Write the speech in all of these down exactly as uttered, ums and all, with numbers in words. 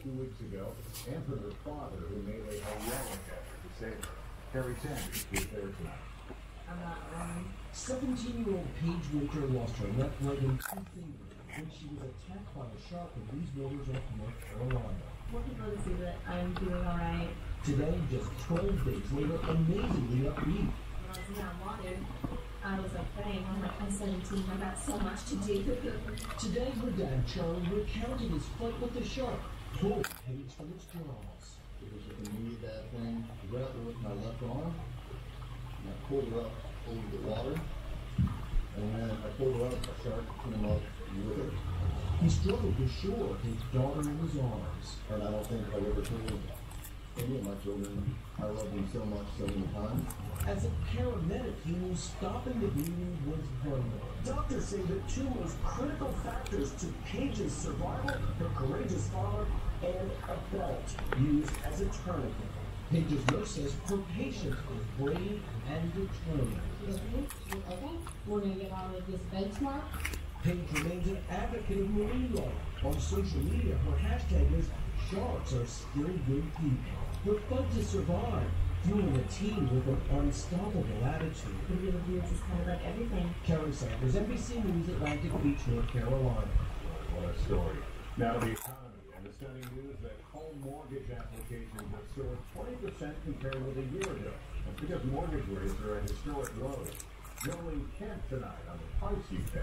two weeks ago, and for her father, who made a heroic effort to save her. Harry Sanders is there tonight. I'm not wrong. seventeen-year-old Paige Winter lost her left leg and two fingers when she was attacked by a shark in these waters off North Carolina. Want people to see that I'm doing all right. Today, just twelve days later, amazingly upbeat. When I was not wanted, I was like, dang, I'm like, I'm seventeen, I got so much to do. Today, her dad, Charlie, recounted his fight with the shark, pulled Paige from its jaws. It was an immediate bad thing. I grabbed her with my left arm, and I pulled her up over the water, and then I pulled her up, the shark came up with her. He struggled to shore, his daughter in his arms. And I don't think I've ever told any of my children I love them so much so many times. As a paramedic, he knew stopping the bleeding was vital. Doctors say the two most critical factors to Paige's survival, her courageous father and a belt used as a tourniquet. Paige's nurse says her patient is brave and determined. Okay, we're going to get out of this benchmark. Paige remains an advocate of marine life. On social media, her hashtag is sharks are still good people. Her fight to survive, fueling a team with an unstoppable attitude. The real views is kind of like everything. Carrie Sanders, N B C News, Atlantic Beach, North Carolina. What a story. Now to the economy, and the stunning news that home mortgage applications have soared twenty percent compared with a year ago. That's because mortgage rates are at historic lows. Jolie Kemp tonight on the price you pay.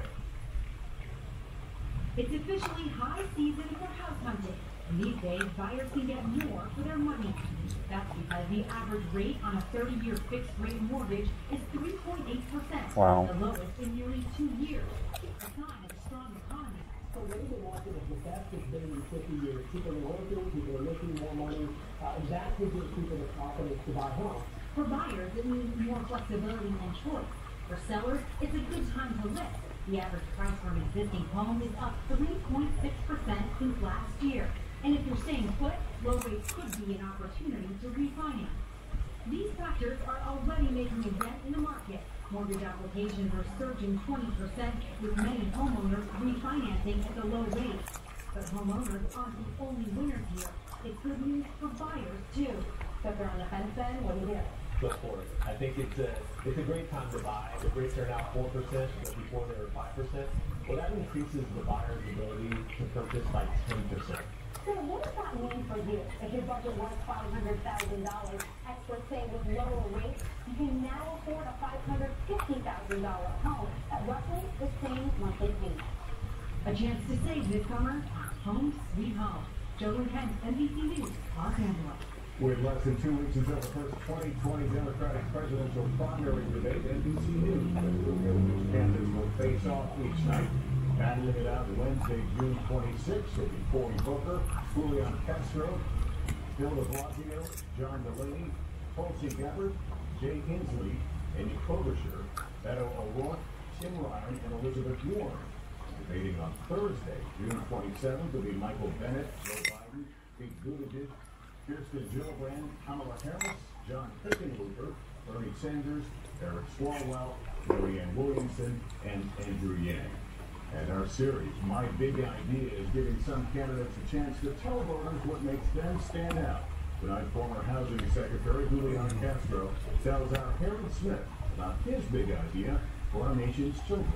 It's officially high season for house hunting. And these days, buyers can get more for their money. That's because the average rate on a thirty-year fixed-rate mortgage is three point eight percent. Wow. The lowest in nearly two years. A sign of a strong economy. The labor market is the best it's been in fifty years. People are working, people are making more money. Uh, that will give people the confidence to buy homes. For buyers, it means more flexibility and choice. For sellers, it's a good time to list. The average price for an existing home is up three point six percent since last year. And if you're staying put, low rates could be an opportunity to refinance. These factors are already making a dent in the market. Mortgage applications are surging twenty percent, with many homeowners refinancing at the low rates. But homeowners aren't the only winners here. It's good news for buyers, too. So if they're on the fence then, what do you do? Go for it. I think it's a, it's a great time to buy. The rates are now four percent, but before they were five percent. Well, that increases the buyer's ability to purchase by ten percent. So what does that mean for you? If your budget was five hundred thousand dollars, experts say with lower rates, you can now afford a five hundred fifty thousand dollars home at roughly the same monthly payment. A chance to save this summer? Home sweet home. Jolie Kent, N B C News, Los Angeles. With less than two weeks until the first twenty twenty Democratic presidential primary debate, N B C News which candidates will face off each night. Battling it out Wednesday, June twenty-sixth, will be Cory Booker, Julian Castro, Bill de Blasio, John Delaney, Tulsi Gabbard, Jay Inslee, Amy Klobuchar, Beto O'Rourke, Tim Ryan, and Elizabeth Warren. Debating on Thursday, June twenty-seventh, will be Michael Bennet, Joe Biden, Pete Buttigieg, Kirsten Gillibrand, Kamala Harris, John Hickenlooper, Bernie Sanders, Eric Swalwell, Marianne Williamson, and Andrew Yang. And our series, My Big Idea, is giving some candidates a chance to tell voters what makes them stand out. Tonight, former Housing Secretary Julian Castro tells our Harold Smith about his big idea for our nation's children.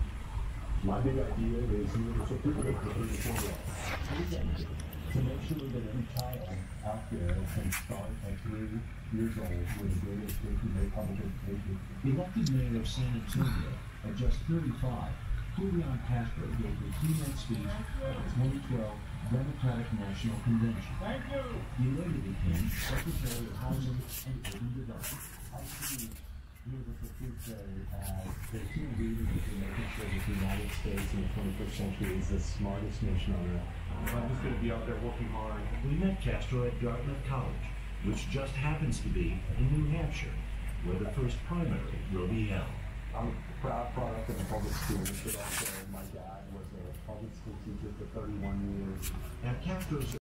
My big idea is you to support it for thirty-four years. To make sure that every child out there can start at three years old with a great education, very public education. Elected mayor of San Antonio at just thirty-five, Julian Castro gave a keynote speech at the twenty twelve Democratic National Convention. Thank you. He later became Secretary of Housing and Urban Development. I see here with the food say uh, the key ingredient in making sure that the United States in the twenty-first century is the smartest nation on earth. I'm just going to be out there working hard. We met Castro at Dartmouth College, which just happens to be in New Hampshire, where the first primary will be held. I'm a proud product of the public schools, but also my dad was a public school teacher for thirty-one years. At Castro's